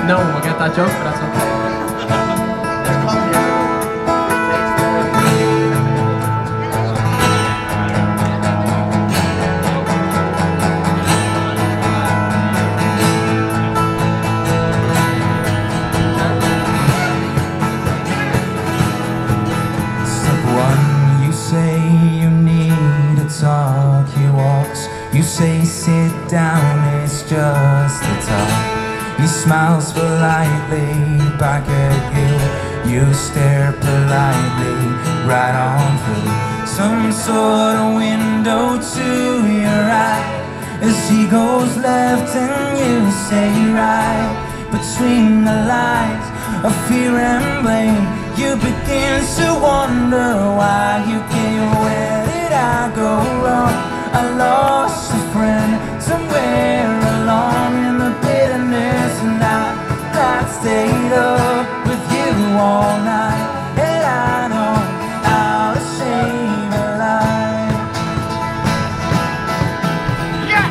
No one will get that joke, but that's okay. Talk, he walks, you say sit down, it's just a talk. He smiles politely back at you, you stare politely right on through some sort of window to your eye as he goes left and you say right. Between the lines of fear and blame, you begin to wonder why you came. Where did I go wrong? I lost a friend somewhere along in the bitterness, and I stayed up with you all night, and I know how to save a life. Yeah!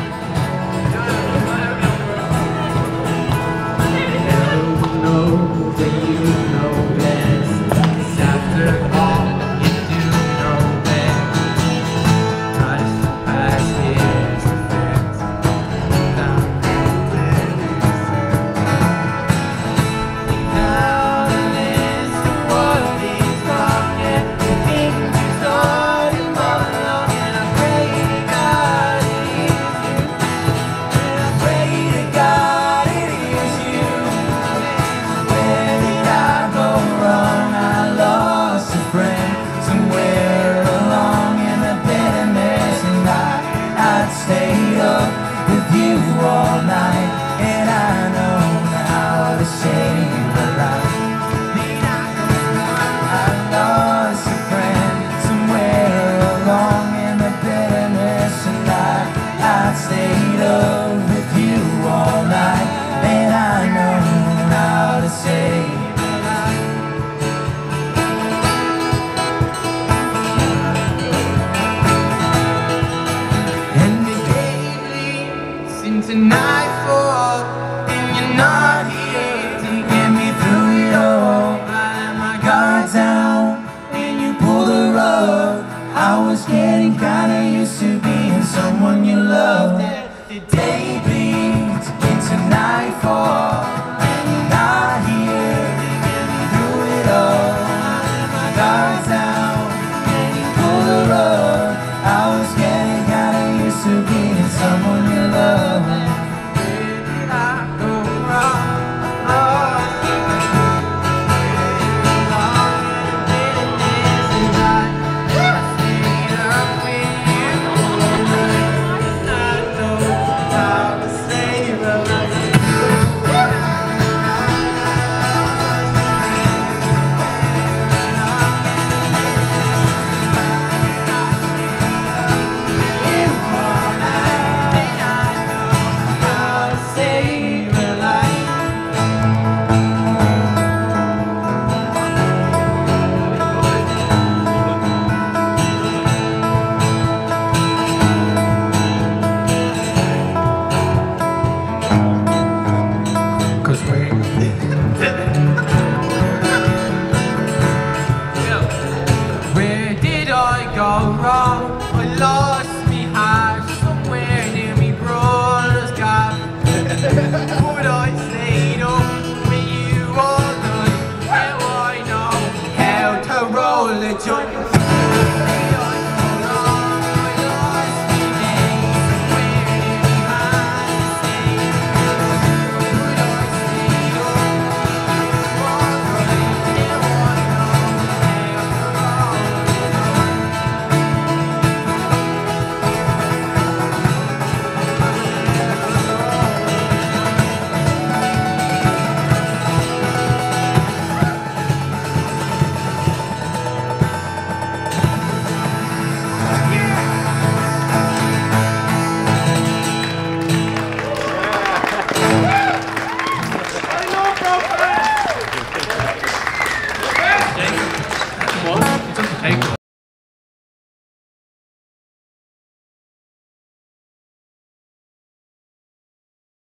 You know that you know this. After all, you do know that. Not as the past is the facts. Now the list of what is wrong, and the things you started all along, and I pray to God it is you. And I pray to God it is you. Where did I go wrong? I lost a friend somewhere along in the bitterness, and I'd stayed up with you all night, and I know how to save a life. I lost a friend somewhere along in the bitterness, and I'd stayed up with you all night, and I know how to save a life. And the day leads into nightfall, and you're not here to get me through it all. I let my guard down, and you pull the rug. I was getting kinda used to being someone you loved. The day bleeds into nightfall.